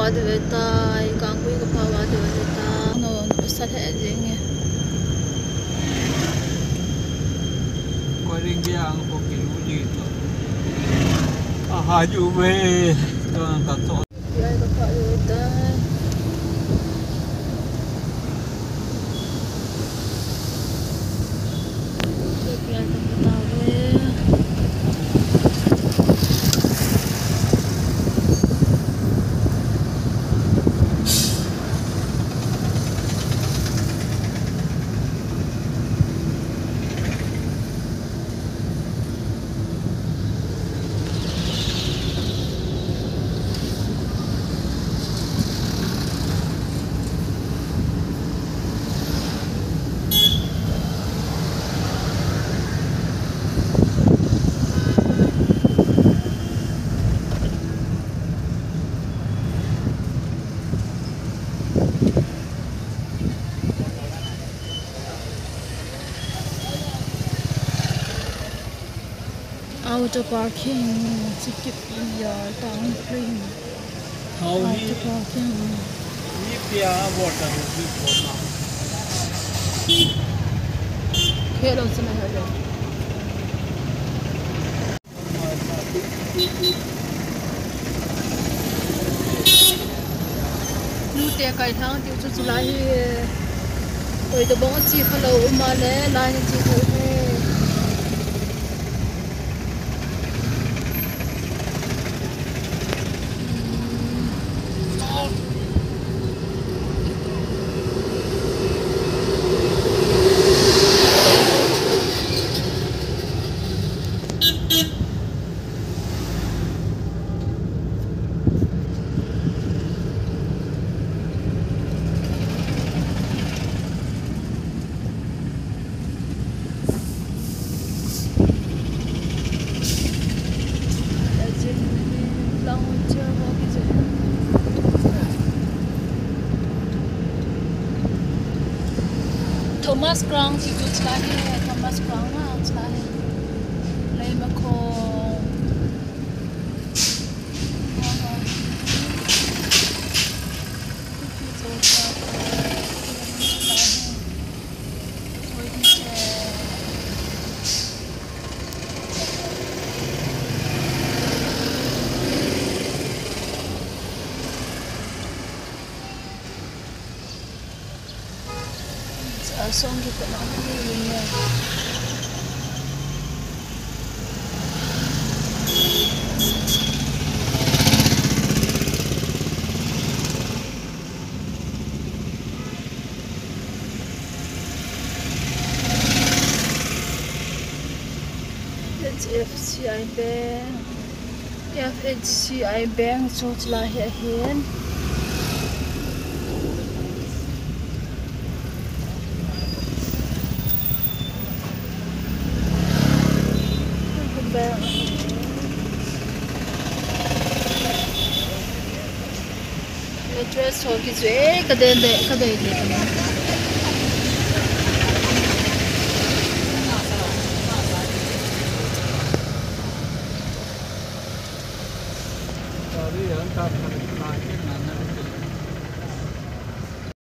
power de ta, Kanggui ko power de ta. No, sa the jing. Ko ring biang ko kilu dito. Haju we kan ta to. Ya ko power de ta. Auto parking, ticket town green. Auto parking. Ni pia water ni ko na. Hello, sana hello. Nute kai thang tiu chu chulai oi to bong chi khalo ma le lai ni chi thoi he. Thomas Crown thì chút lại Thomas Crown á lại lấy mà khô xong kita nak ni. FHCI Bank so chla he hen. Address ho ki je ka de Sorry,